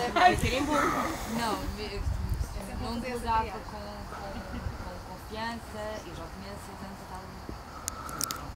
Não, não te lidava com confiança e já tinha 6 anos,